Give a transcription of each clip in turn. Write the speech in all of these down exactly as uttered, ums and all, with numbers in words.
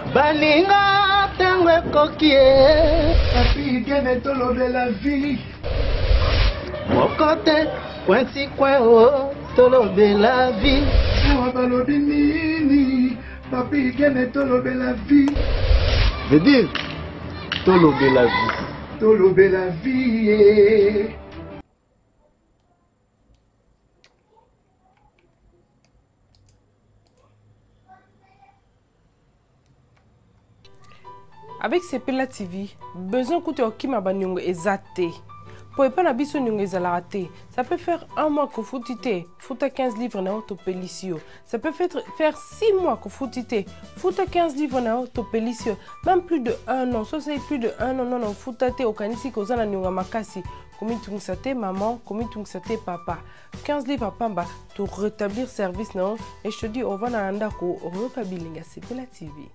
Baninga tango kokie Papi gene tolobe la vie Mokote kwensi kwen o tolobe la vie Awa balobi nini Papi gene tolobe la vie Veut dire tolobe la vie Tolobe la vie Avec Sepela T V, besoin que tu aies ma banyongo ezate. Pour pas na biso nyongo ezalate. Ça peut faire un mois que foutite, fouta quinze livres na auto pelicio. Ça peut faire faire six mois que foutite, fouta quinze livres na auto pelicio. Même plus de un an, ça c'est plus de un an non non foutate au kanisi kozana nyonga makasi. Comme tu sate maman, comme tu sate papa. quinze livres à pamba pour rétablir service non et je te dis on va na ndako roka bilinga Sepela T V.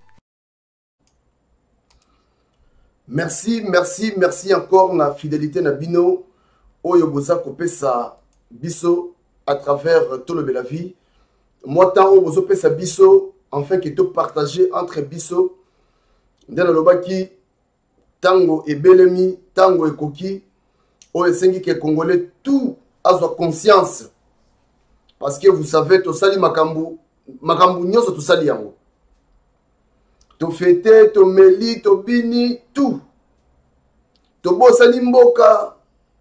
Merci, merci, merci encore la fidélité na bino oyo boza kopesa biso à travers tout le bel la vie. Moi tant oyo bozo pesa biso enfin que tout partager entre biso ndana lobaki tango et belemi tango et koki oyo sengi que congolais tout a sa conscience parce que vous savez to sali makambu makambu nyoso to sali yango. To fete, to meli, to bini, tout. To bosani mboka.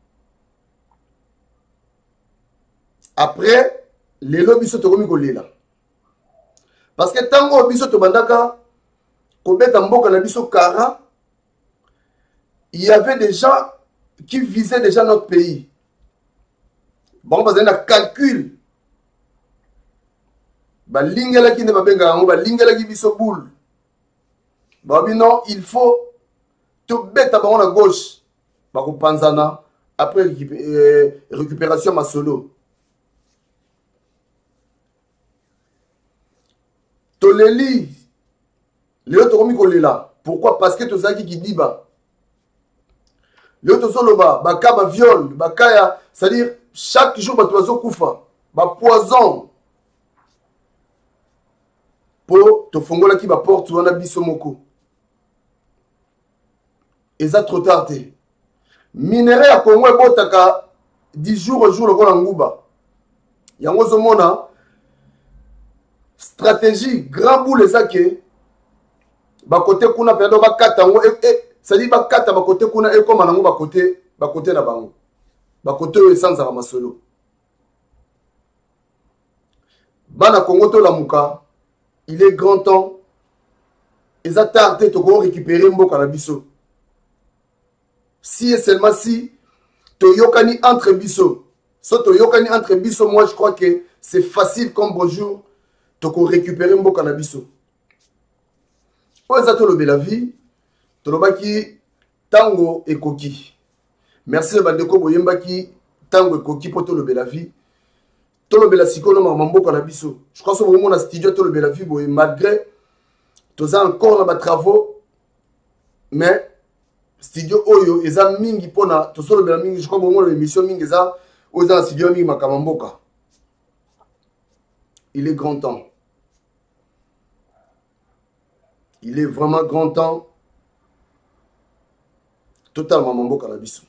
Après, les biso to komi kolela. Parce que tango biso to bandaka, kobeta mboka na biso kara, il y avait des gens qui visaient déjà notre pays. Bon, parce qu'il y a un calcul. Ba lingela ki ne babenga yango, ba lingela ki biso boule. Babi non, il faut tout bête à la gauche. Bako panzana après euh, récupération ma solo. Toleli Léo Toromi Kolela. Pourquoi? Parce que tout ça qui dit ba. Léo Tosoloba, baka ba viol, baka ya, c'est-à-dire chaque jour ba toizo koufa, ba poison. Pour te fongola qui ba porte ou na biso moko. Et ça trop tard. Minerai à Congo et Botaka dix jours au jour le bon Angouba. Yango Zomona stratégie grand bout les ake. Ba côté kuna perdo ba kata ngo et ça dit ba kata ba côté kuna et comme anango ba côté ba côté na bango. Ba côté essence à masolo. Bana Congo to la muka. Il est grand temps. Et ça tardé to go récupérer mboka na biso. Si et seulement si Toyokani entre biso. So Toyokani entre biso, moi je crois que c'est facile comme bonjour. Toko récupérer mboka na biso. Oza tolobe la vie. Tolobaki tango et koki. Merci le bandeko boyembaki tango et koki pour tolobe la vie. Tolobe la sikono ma mboka na biso. Je crois que mon studio tolobe la vie boy malgré toza encore na ba travaux mais studio oyo eza mingi pona to solo bela mingi je crois bongo l'émission mingi eza oza studio mingi makamamboka. Il est grand temps. Il est vraiment grand temps. Totalement mamboka la biso.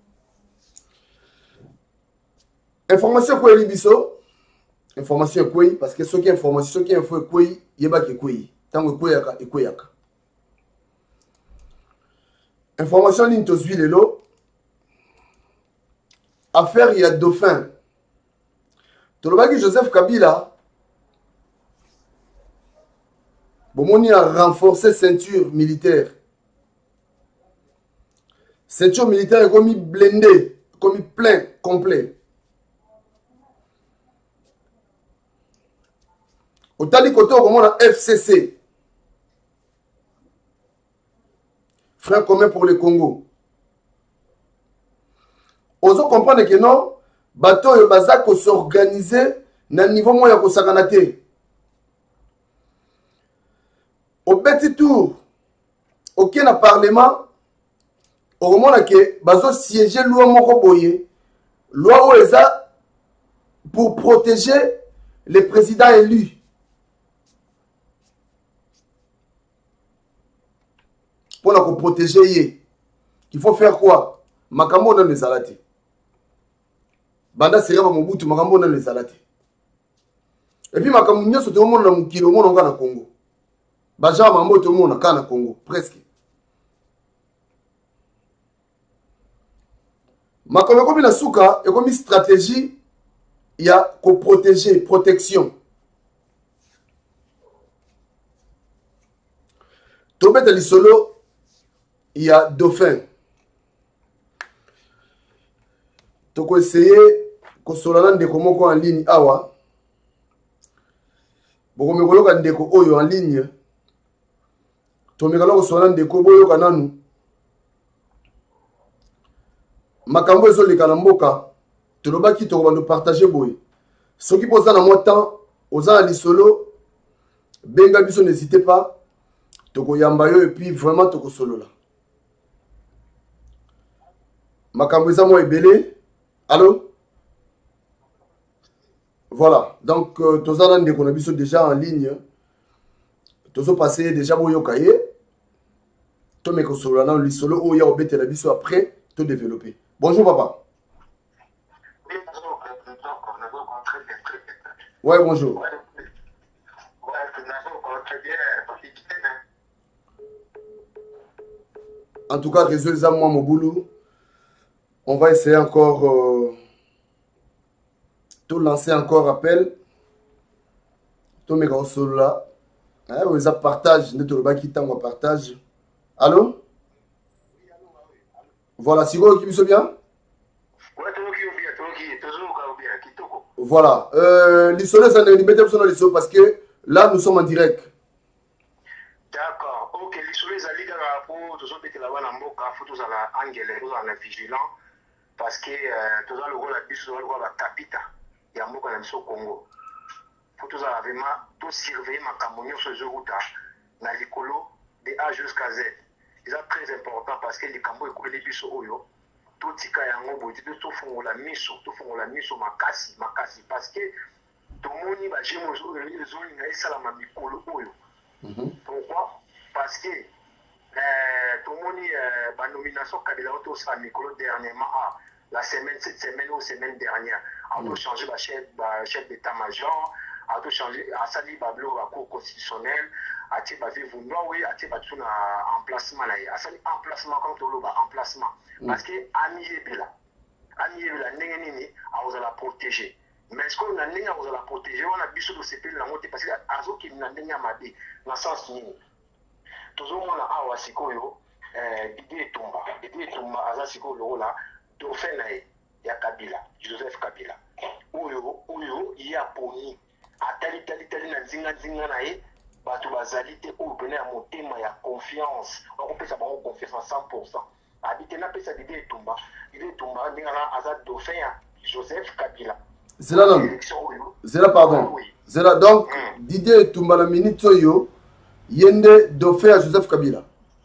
Information quoi li biso? Information quoi parce que ce qui information ce qui info quoi yeba ke quoi. Tango quoi yaka e quoi yaka. Information n'intosui lelo. Affaire il y a dauphin. Tolobaki Joseph Kabila. Bomoni a renforcé ceinture militaire. Ceinture militaire est comme blindé, comme plein, complet. Au tali côté au a F C C. Frère commun pour le Congo. Oso comprendre que non, bateau et bazako s'organiser na niveau moyen ko sakanate. Au petit tour, aucun parlement, au moment que bazo siéger loi moko boye, loi oeza pour protéger les présidents élus. pour protéger. Il faut faire quoi? Makambo dans les salati. Banda Sereba Mobutu, makambo dans les salati. Et puis makambo nyoso tout le monde dans kilo monde na Congo. Baja mambo tout le monde na Congo presque. Makambo comme na suka et comme stratégie il y a ko protéger, protection. Tobeta lisolo il y a dauphin. Toko essayer ko solana ndeko moko en ligne awa. Boko mekolo ka ndeko oyo en ligne. To mekalo ko solana ndeko boyo kananu. Makambo ezo le kalamboka. Tolobaki to bando partager boy. Ceux qui posent dans mon temps, aux ans lisolo, benga biso n'hésitez pas. Toko yambayo et puis vraiment toko solo là. Makambo eza mo ebele. Allô? Voilà. Donc euh, tozana ndeko na biso déjà en ligne. Tozo passer déjà boyo kaye. To meko solo na lisolo o ya obete la biso après to développer. Bonjour papa. Ouais, bonjour. En tout cas, réseau moi mon boulot. On va essayer encore euh, de lancer encore appel. Tout mes gars sont là. On les a partagé. Nous on partage. Allô? Voilà, si vous qui me bien? Voilà. Euh, l'isole, ça n'est pas besoin de parce que là, nous sommes en direct. D'accord. Ok, l'isole, ça dit que pour tous ceux qui sont là-bas, il faut tous aller anglais, tous aller vigilant parce que tous les gens la bise, tous les gens la capita, il y a beaucoup de Congo. Faut tous aller vraiment tout surveiller ma camonio sur ce route dans l'écolo de A jusqu'à Z. C'est très important parce que les Cambos et les bises oyo. Tout ce qui est en Boudi, tout font la mise, tout font la mise makasi, makasi, parce que tout le monde va gérer les zones et ça la mamikolo oyo. Pourquoi? Parce que tout le monde va nomination Kabila auto sa mikolo dernièrement la semaine cette semaine ou semaine dernière, a tout changé la chef chef d'état-major, a tout changé a sali bablo à cour constitutionnelle. A ti ba vivre oui a ti ba tout na emplacement là a sali emplacement comme tout le bas emplacement parce que ami ebela ami ebela ndenge nini a oza la protéger mais est-ce qu'on a ndenge a oza la protéger on a biso de ces pays là parce que azo ki na ndenge mabe na sens nini tozo mona awa sikoyo eh Didier Etumba Didier Etumba aza sikoyo là dauphin na ya Kabila Joseph Kabila oyo oyo ya poni atali tali tali na zinga zinga na ye bato bazali te oyo pene ya motema ya confiance bakopesa bango confiance à cent pour cent abite napesa Didier Etumba Didier Etumba ndenge na aza dauphin ya Joseph Kabila c'est là non c'est là pardon c'est là donc Didier Etumba la minute oyo yende dauphin ya Joseph Kabila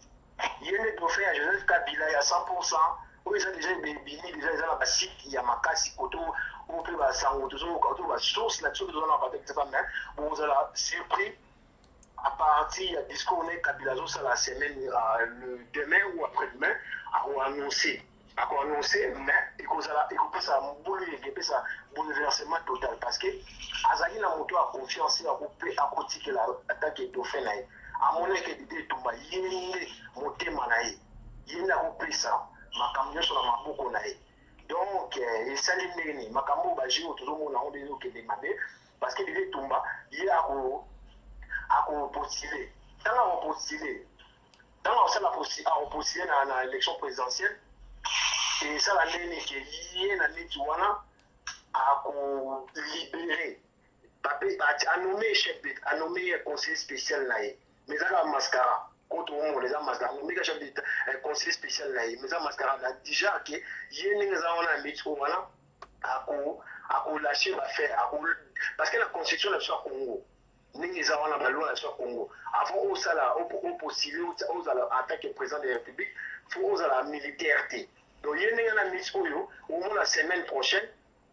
yende dauphin ya Joseph Kabila ya cent pour cent oyo eza déjà bini déjà eza na basite ya makasi koto oyo mpe basango tozoyoka to basource na biso tozona na batek tefa mais bozala surpris à partir du discours on est Kabila ça la semaine euh, le demain ou après-demain a annoncé a annoncé mais il cause la il peut ça boule il peut ça bouleversement total parce que azali na moto a confiance à couper à côté que la attaque dauphin na a mon que Didier Etumba yende motema na ye yenda couper ça makamyo sur la maboko na ye donc et ça les neni makambo ba jio toujours mon on dit que des mabe parce que Didier Etumba il a à postuler. Dans la postuler, dans la postuler dans l'élection présidentielle, et ça la ligne qui est la Nituana à libérer, à nommer chef d'État, à nommer conseiller spécial là. Mais ça la mascara, contre on les a mascara, nommer chef d'État, conseiller spécial là. Mais ça mascara là déjà que y a une raison à Nituana à à lâcher l'affaire, parce que la constitution est sur Congo. Nous avons la loi sur Congo. Avant, on a postulé, on a attaqué le président de la République, il faut la militaire. Donc, il y a une mise au moins la semaine prochaine,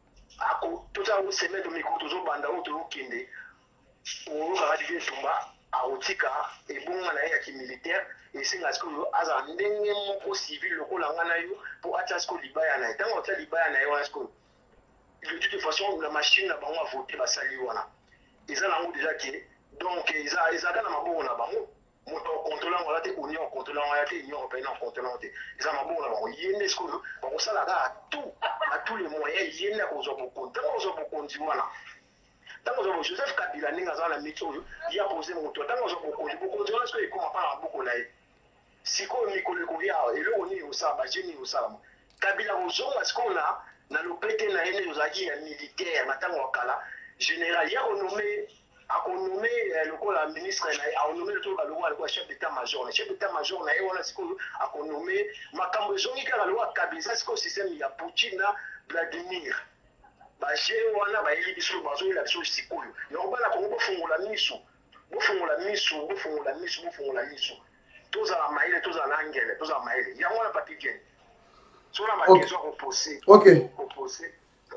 toute la semaine de micro, toujours banda, toujours kinde, on va dire Tumba, aotika ebonga na ye ya kimilitaire esenga sikoyo aza ndenge moko civil lokola nga na yo mpo atia sikoyo libaya na ye ntango atia libaya na ye wana sikoyo de toute façon la machine na bango avote basali wana eza nango déjà ke donc ezalaka na maboko na bango moto okontola ngo te union okontola ngo te union européenne okontola ngo te eza maboko na bango ye nde sikoyo bakosalaka à tout à tous les moyens ye nde akozwa bokonzi ntango ozwa bokonzi wana ntango ozwa Joseph Kabila ndenge aza na miti oyo ye apose moto ntango ozwa bokonzi bokonzi wana sikoyo ekoma mpa na maboko na ye sikoyo mikolo ekolia eloko nini osala baje nini osalama Kabila kozonga sikoyo na na lopete na ye nde ozalaki ya militaire na ntango ya kala général ye akonome akonome lokola ministre na ye akonome lokola lokola lokola chef d'état major na chef d'état major na ye wana sikoyo akonome makambo ezongi kaka lokola Kabila sikoyo système ya Poutine na Vladimir baje wana bayeli biso bazoyela biso sikoyo yango bana kongo bofungola miso bofungola miso bofungola miso bofungola miso tozala mayele tozala angele tozala mayele yango wana papi gene sur la question reposée ok reposée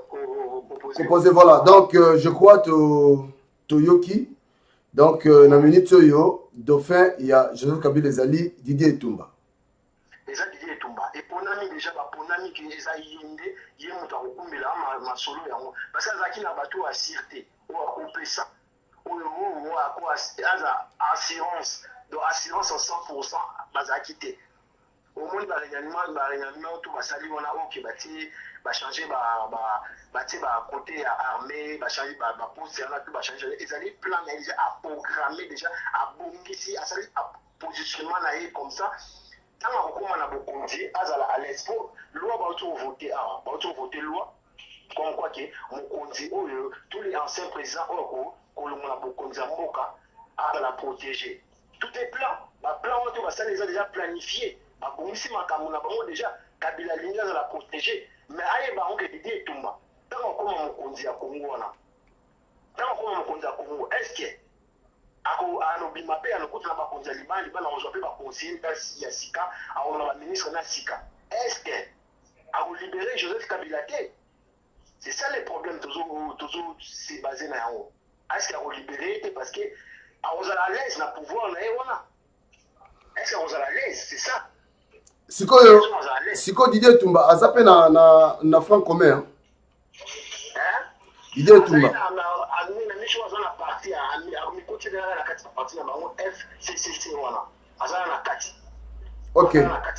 reposée voilà donc euh, je crois to Toyoki donc euh, na minute yo dauphin il y a Joseph Kabila ezali Didier Etumba eza Didier Etumba eponami déjà baponami ke eza yende ye moto akokumbela masolo yango parce que azalaki na bato ya sûreté oyo akopesa oyo oyo aza assurance donc assurance à cent pour cent bazalaki te omoni barenganima to basali wana oke batie bachange batie bakote ya armée bachange baposte wana to bachange ezali plan na ye déjà aprogramme déjà abongisi asali positionnement na ye comme ça ntango akokoma na bokonzi azala à l'aise po loi bauti ovote awa bauti ovote loi comme quoi ke mokonzi oyo tous les anciens présidents oyo kolongola bokonzi ya mboka azala protégé tout est plan baplan oyo to basali eza déjà planifié babongisi makambo na bango déjà Kabila lingi azala protégé mais ayeba ngo ke Didier Etumba ntango akoma mokonzi ya Congo wana ntango akoma mokonzi ya Congo est-ce que alobima mpe alokuta na bakonzi ya libala libala akozwa mpe baconseiller ya sika aona baministre na sika est-ce que akolibere Joseph Kabila te c'est ça le problème toujours se basé na yango est-ce que akolibere te parce que akozala à l'aise na pouvoir na ye wana est-ce que akozala à l'aise c'est ça sikoyo sikoyo Didier Etumba aza mpe na na na franc commun hein Didier Etumba ok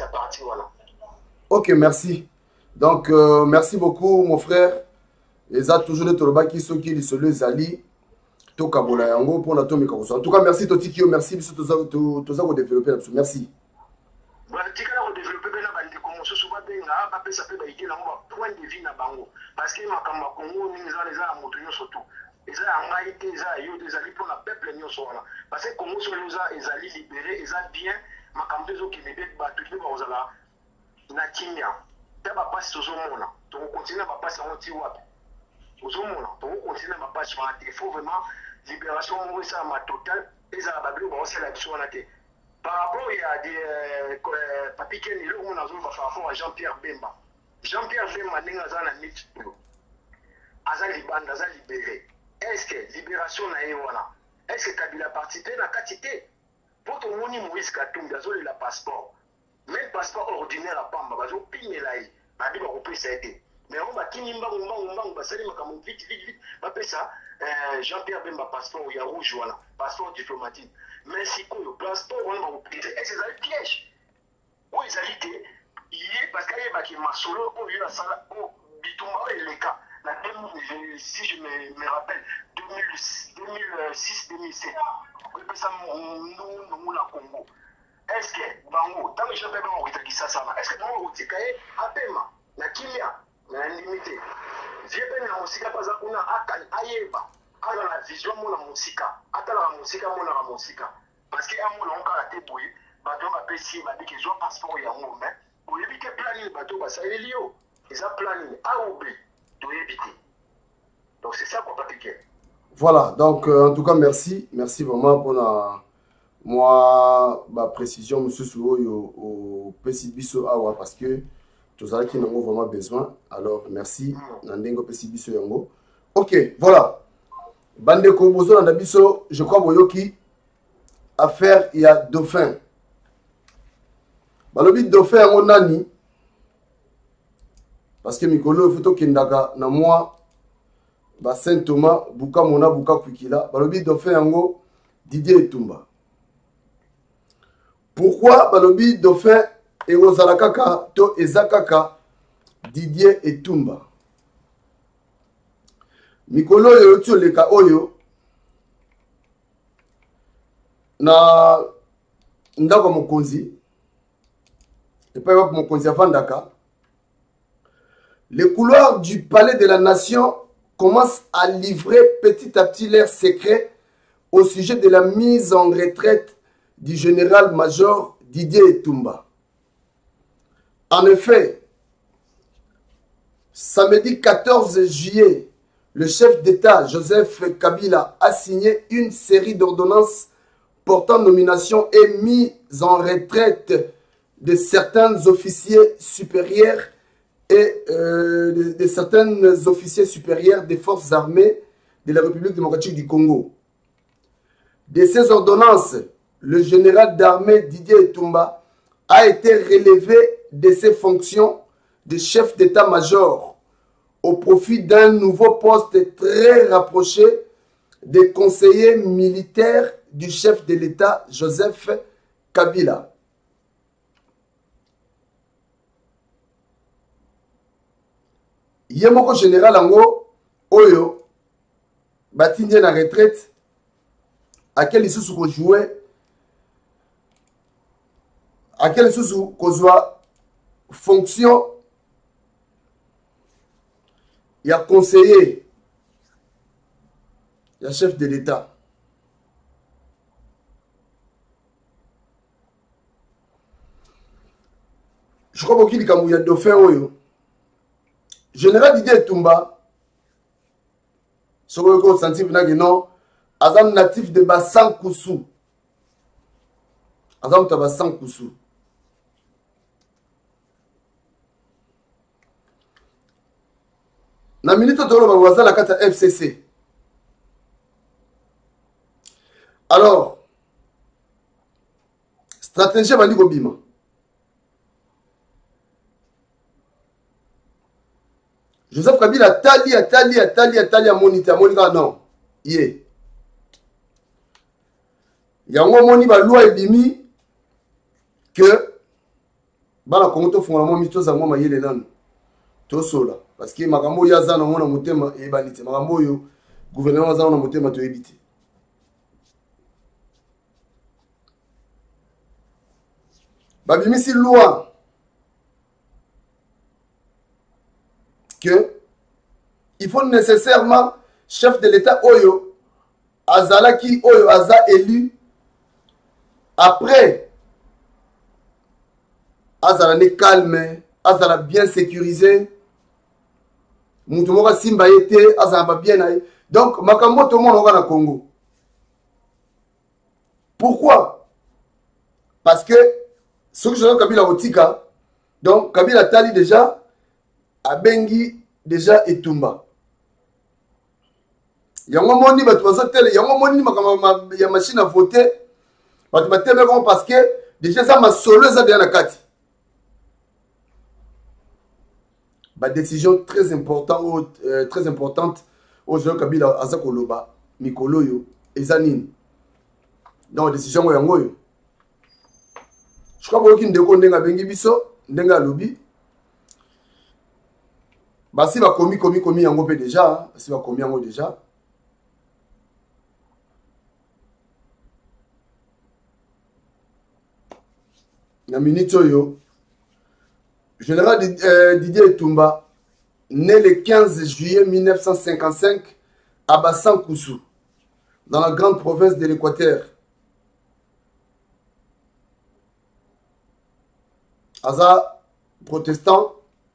ok merci donc euh, merci beaucoup mon frère eza toujours de tolobaki soki lisolo ezali tokabola yango mpona tomeka koso en tout cas merci totiki yo merci biso toza kodévelopper na biso merci tikala kodévelopper mpe na bandeko mosusu babenga bapesa mpe baide nango bapoint de vue na bango parce que makambo ya kongo mingi eza eza ya moto nyonso tu eza ya ngai te eza ya yo te ezali mpona peuple nyonso wana parce que kongo solo ezali libéré eza bien makambo te ezokende mpe bato mpe bakozala na kimia mpe bapasi tozomona tokokontinue na bapasi yango ti wapi tozomona tokokontinue na bapasi wana te faut vraiment libération moko esalama total ezala babiloko baosala biso wana te par rapport à des euh, papi Ken il on a vu par rapport à Jean-Pierre Bemba Jean-Pierre Bemba ninga za na mit aza libanda aza libéré est-ce que libération na ye wana est-ce que Kabila participé na katité pour tout moni Moïse Katumbi azo le passeport même passeport ordinaire à Pamba bazo pimela ye ba bi ba kopesa été mais on ba kinimba ngomba ngomba ba sali makambo vite vite vite ba pesa euh, Jean-Pierre Bemba passeport ya rouge wana passeport diplomatique mais si quoi le passeport on va opérer est-ce que c'est un piège où ils allaient il est parce qu'il y a baki masolo au lieu la salle au bitumba et les cas la si je me, me rappelle deux mille six deux mille sept oui ça nous nous la Congo est-ce que bango tant que je peux pas on qui ça ça est-ce que bango au tikaye apema na kimia na limité j'ai pas na musika pas kuna akan ayeba ala la vision mona musika ata la musika mona la musika parce que amona on kala te boye bato ba pesi ba dike zo passeport ya ngo mais o yebite planning bato ba sa elio eza planning a oubli to éviter donc c'est ça qu'on peut piquer voilà donc euh, en tout cas merci merci vraiment pour la moi ma précision monsieur Souoyo au pesi biso awa parce que tous qui n'ont vraiment besoin alors merci nandengo pesi biso yango ok voilà Bandeko bozo na biso je crois boyoki affaire ya Dauphin. Balobi Dauphin yango nani? Parce que mikolo foto kendaka na moi ba Saint Thomas buka mona buka kwikila. Balobi Dauphin yango Didier Etumba. Pourquoi balobi Dauphin et Rosala kaka to ezakaka Didier Etumba? Mikolo yo tio leka oyo na ndako mokonzi et pas mokonzi avandaka. Les couloirs du palais de la nation commencent à livrer petit à petit leurs secrets au sujet de la mise en retraite du général-major Didier Etumba. En effet, samedi quatorze juillet, le chef d'État Joseph Kabila a signé une série d'ordonnances portant nomination et mise en retraite de certains officiers supérieurs et euh, de, de certains officiers supérieurs des forces armées de la République démocratique du Congo. De ces ordonnances, le général d'armée Didier Etumba a été relevé de ses fonctions de chef d'état-major au profit d'un nouveau poste très rapproché des conseillers militaires du chef de l'État Joseph Kabila. Yemoko général Ango Oyo batindie na retraite à quel isusu ko jouer à quel isusu ko soit fonction il y a conseiller il y a chef de l'État. Je crois qu'il y a Dauphin Oyo. Général Didier Etumba, ce que vous sentez non, Azam natif de Bassan Koussou. Azam ta Bassan Koussou. Na minute tolo ba waza la kata F C C. Alors, stratégie bandi ko bima. Joseph Kabila tali atali atali atali a monita monika non. Yé. Yango moni ba loi ebimi que bala kongo to funga mo mito za ngoma yele nanu. To sola parce que makambo ya za na mona motema e banite makambo yo gouvernement za na motema to ebite. Babimi si loi que il faut nécessairement chef de l'État Oyo Azala qui Oyo Aza élu après Azala ne calme Azala bien sécurisé Moutomoka Simba était Azala bien aïe donc makambo tout le monde aura na Congo. Pourquoi? Parce que ce que je veux Kabila Otika donc Kabila Tali déjà Abengi déjà Etumba. Yango moni batu bazotele, yango moni makama ya machine à voter. Batu bateme comme parce que déjà ça ma solo ça bien na kati. Ba décision très importante euh, très importante au jeu Kabila azakoloba mikolo yo ezanine. Donc décision yango yo. Je crois que ndeko ndenga bengi biso, ndenga lobi. Basi ba komi komi komi yango pe déjà, basi ba komi yango déjà. Na minute yo, général euh, Didier Etumba, né le quinze juillet mille neuf cent cinquante-cinq à Bassan Koussou, dans la grande province de l'Équateur. Aza protestant.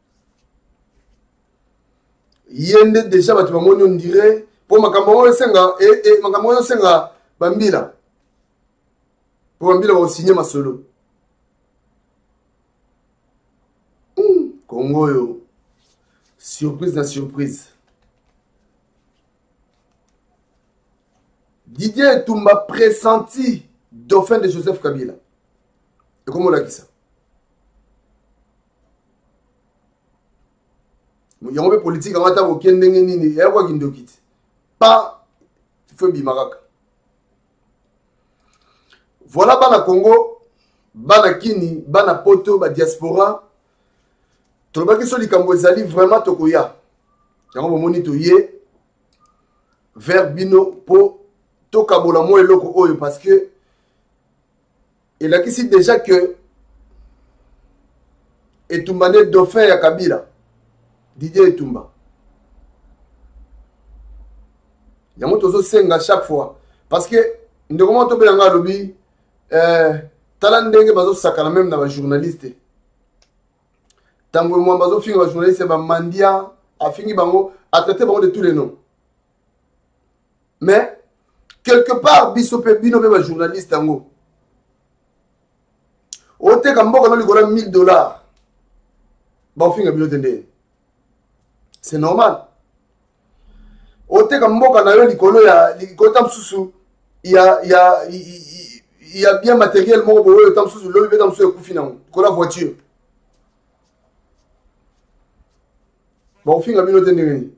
Yende déjà batu bamoni on dirait pour makambo senga et et makambo senga bambila pour bambila va signer ma solo mm. Congo yo surprise na surprise. Didier Etumba pressenti dauphin de Joseph Kabila. Et comment on l'a dit ça? Il y a un politique, on a pas feu bimaraka. Voilà bana Congo, bana Kini, bana Poto, ba diaspora. Tolobaki so likambo ezali vraiment tokoya. Yango bomoni toye vers bino po tokabola mo eloko oyo parce que il a ici déjà que Etumbane dauphin ya Kabila. Didier Etumba. Yango tozo senga chaque fois parce que ndeko to belanga lobi euh talandenge bazo sakala même na ba journaliste. Tango mo bazo finga ba journaliste ba mandia a fingi bango a traité bango de tous les noms. Mais quelque part biso pe bino be ba journaliste tango. O te kambo no ligola mille dollars. Ba finga bino tende. C'est normal. Ote kamboka na yo likolo ya likota msusu il y a il y a il y a bien matériel moko boyo tam msusu lobi beta msusu ekufi nango ko la voiture. Bon finga bino tende ngeni.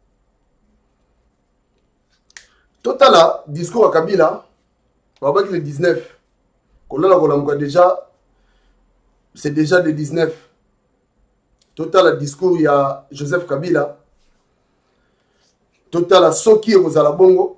Totala discours à Kabila babaki le dix-neuf. Kolala kolamuka déjà c'est déjà le dix-neuf. Total discours il y a Joseph Kabila. Total soki ozala bongo.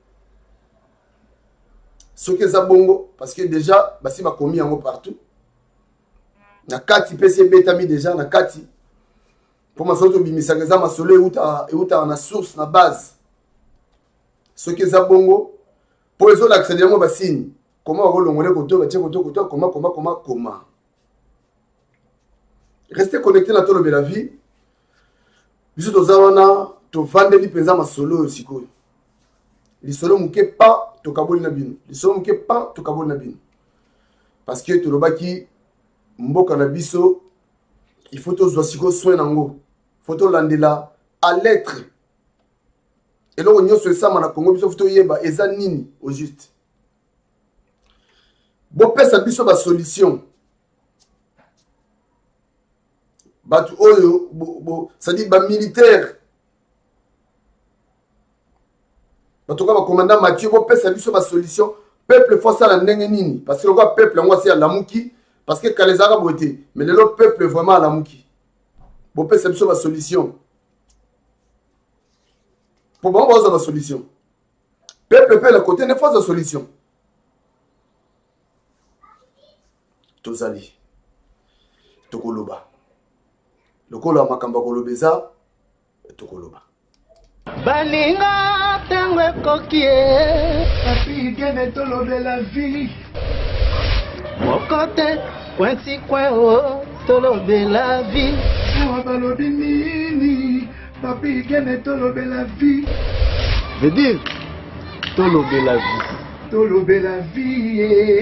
Soki za bongo parce que déjà basi ba komi yango partout. Na kati P C B tami déjà na kati. Pour ma soto bimisaka za masolo euta euta na source na base. Soki za bongo pour les autres accéder yango basini. Comment on longole koto ba tie koto koto comment comment comment comment. Restez connectés à Tolo Bela Vie. Biso tozawana to vandeli penza masolo sikoyo. Li solo muke pa to kaboli na bino. Li solo muke pa to kaboli na bino. Parce que to lobaki mboka na biso il faut to zwa siko soin nango. Faut to landela à l'être. Et là on nyoso esama na Congo biso faut to yeba eza nini au juste. Bo pesa biso ba solution. Batu oyo bo, bo, ça dit ba militaire. Batu ka ba commandant Mathieu bo pesa biso ba solution peuple force la ndenge nini parce que le quoi peuple ngwa c'est la muki parce que kalezaka boté mais le peuple vraiment la muki. Bo pesa biso ba solution. Pour bon ba ba solution. Peuple peut le côté ne force de solution. Tozali. Tokoloba. Lokolo makamba kolobeza tokoloba baninga tango ekokie papi gene tolobela vie mokote kwensi kweo tolobela vie awa balobi nini papi gene tolobela vie veut dire tolobela vie tolobela vie